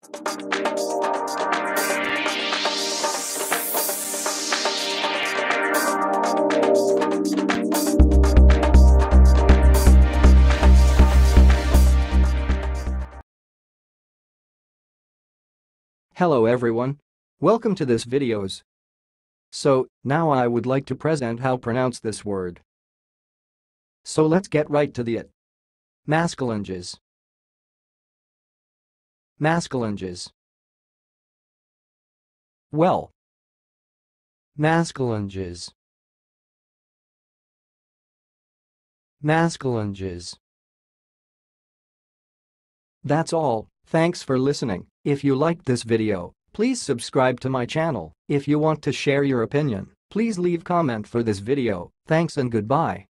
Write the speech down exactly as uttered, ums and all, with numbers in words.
Hello everyone. Welcome to this videos. So, now I would like to present how pronounce this word. So let's get right to the it. Maskalonges. Maskalonges. Well. Maskalonges. Maskalonges. That's all. Thanks for listening. If you liked this video, please subscribe to my channel. If you want to share your opinion, please leave comment for this video. Thanks and goodbye.